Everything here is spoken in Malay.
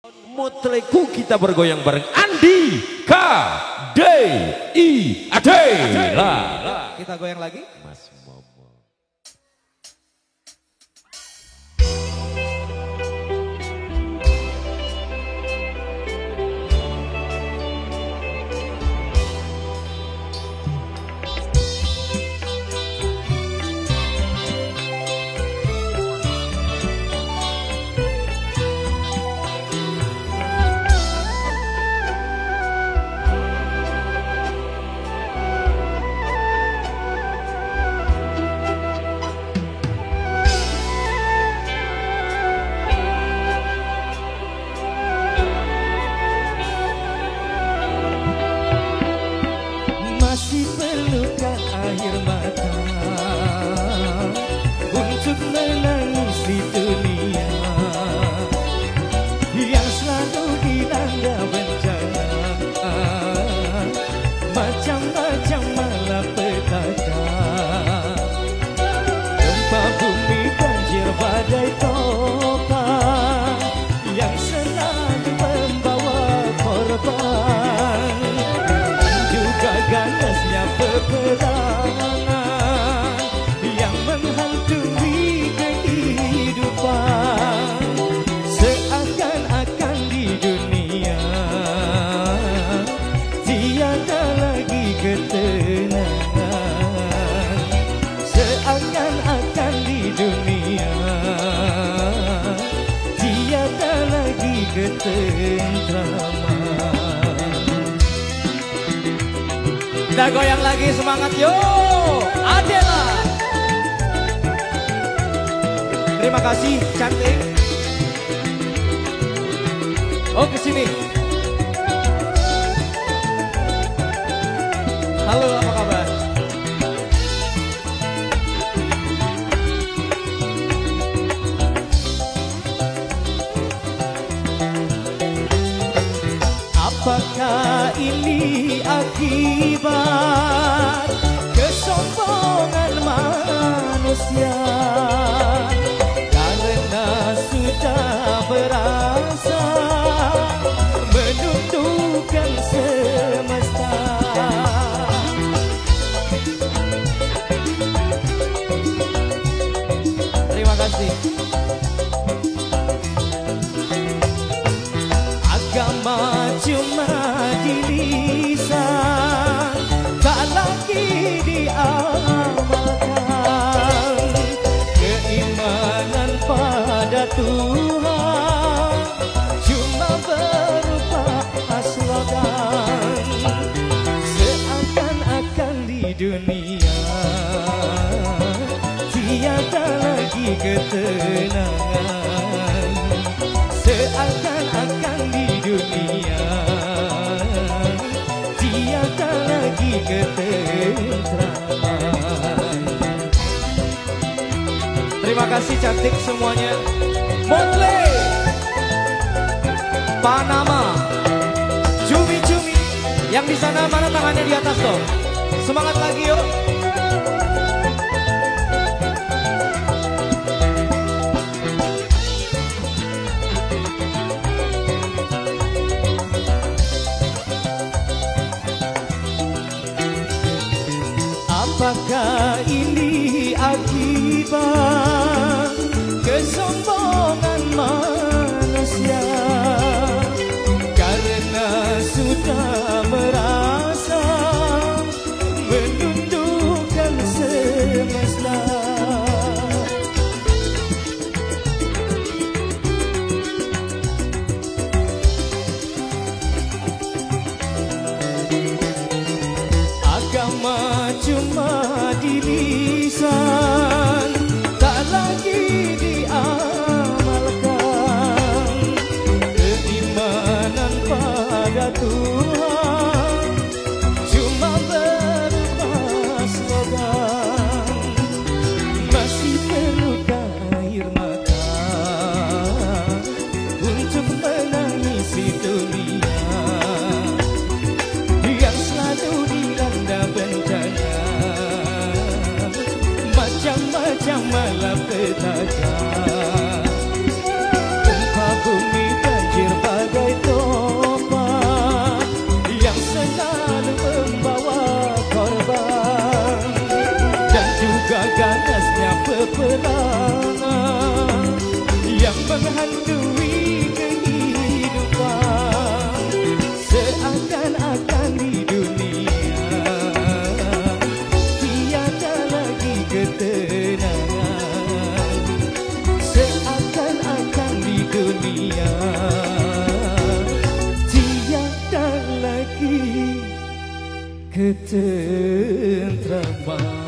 Motreku kita bergoyang bareng Andi K D I A D. Kita goyang lagi. Mas Momo. Masih perlukah air mata untuk menangisi dunia yang selalu dilanda bencana, macam-macam malapetaka, gempa bumi, banjir, badai, topan yang selalu membawa korban. Ganasnya peperangan yang menghantui kehidupan, seakan-akan di dunia tiada lagi ketenangan, seakan-akan di dunia tiada lagi ketentraman. Kita goyang lagi, semangat yo, Adela. Terima kasih, cantik. Oh, kesini. Halo, apa kabar? Apakah ini akibat kesombongan manusia karena sudah berasa menundukkan semesta? Terima kasih. Agama cuma di lisan, tak lagi diamalkan. Keimanan pada Tuhan cuma berupa slogan, seakan-akan di dunia tiada lagi ketenangan, seakan-akan di dunia tiada lagi ketentraman. Terima kasih cantik semuanya. Motley, Panama, cumi-cumi yang di sana, mana tangannya di atas dong. Semangat lagi yuk. Apakah ini akibat kesombongan manusia karena sudah merasa menundukkan semesta? Agama cuma di lisan, tak lagi diamalkan. Keimanan pada Tuhan cuma berupa slogan. Masih perlukah air mata untuk menangisi dunia yang selalu dilanda bencana, peperangan yang menghantui kehidupan, seakan-akan di dunia tiada lagi ketenangan, seakan-akan di dunia tiada lagi ketentraman.